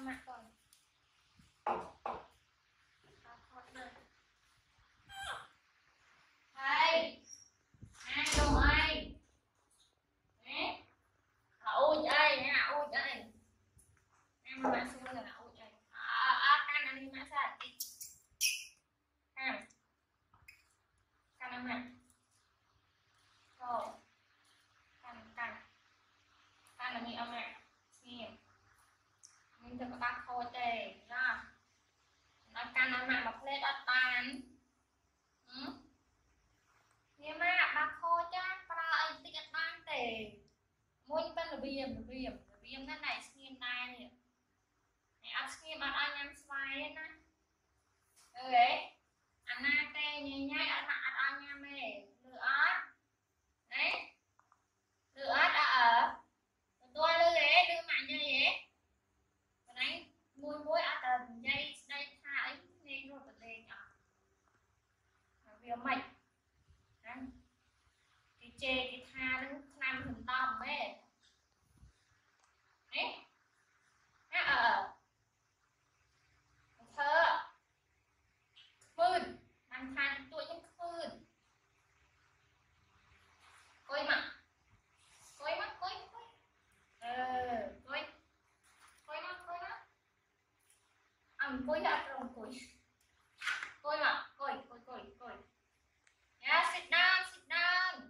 mặt rồi. Thầy, hai đồ ơi. Nè, ui đây, nè, ui đây. Em mà xuống là ui đây. Can anh đi mà sao? Can anh nè. Rồi. Can là gì ông nè. Xem. Mình thực có khô tề, đó. Nó can anh mà bọc lên đất bàn. Nhưng mà bác khô chắc bà anh tích đất bàn tề. Môi tên là viêm thế này xem này nè. Này áp xem anh em xoay nè. Đấy. Anh na tê nhảy anh em này. Lửa ớt. Đấy. Lửa ớt ở. Tôi lưu đấy, lưu mạnh như vậy. Đấy, môi tần dây đây tha ấy nên rồi bật lên nhỏ. Vì mạch. Đấy. Cái chê cái tha nó làm hình tòm ấy. Đấy. Nó ở. Thơ. Khươn. Làm tha tuổi những khươn. Coi mà. Coi mắt. Coi nó. Coi ra rồi coi. Coi mà. Coi. Yeah, sit down.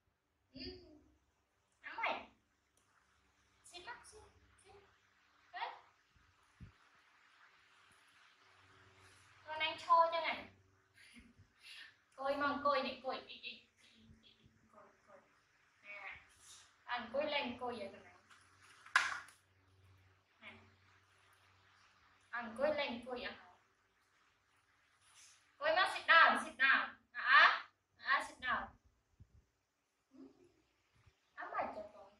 Nắm mày. Sit. Đấy. Con anh cho cho này. Coi mong coi này, coi. Coi. Nè. Anh coi lên coi vậy này. Nè. Anh coi lên coi vậy. Coi mà sit down. Sit down. Ấm mày cho con.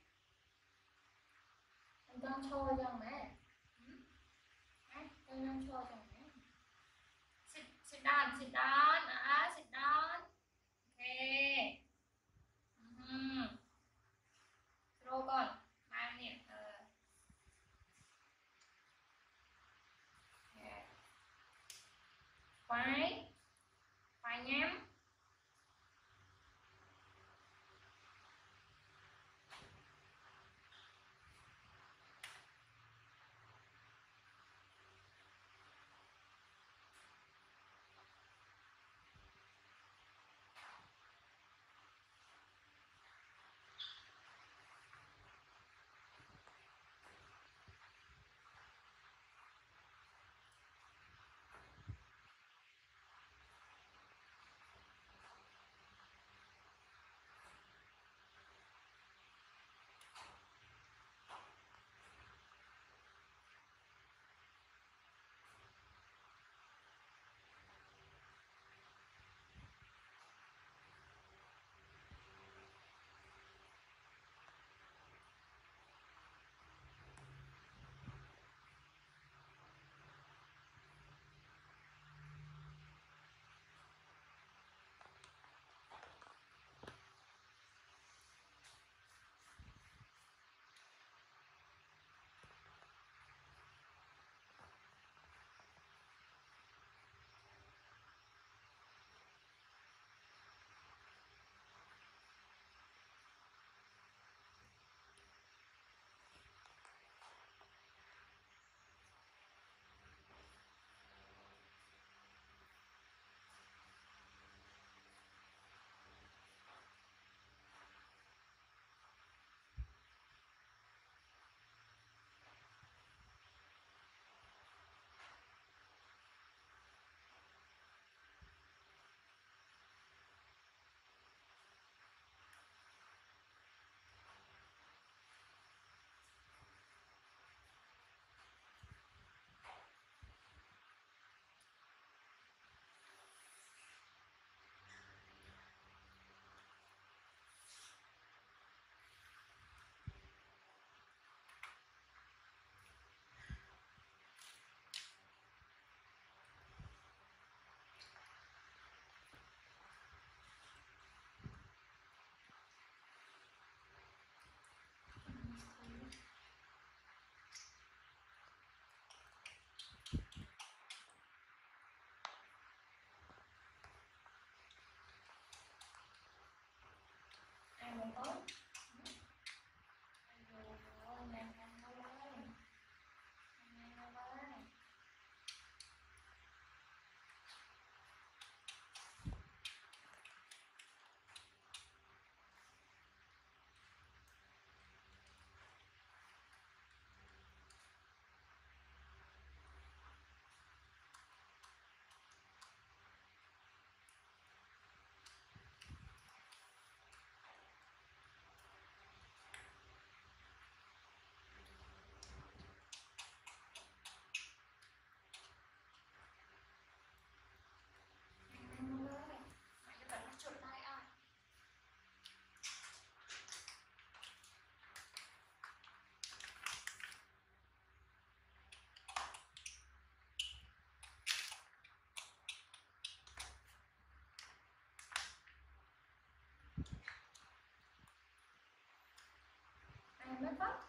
Anh đang cho cho mẹ. Anh đang cho cho mẹ. Sit down. Sit down. Okay. Rồi con. Mang nè. Phải nhắm. mới có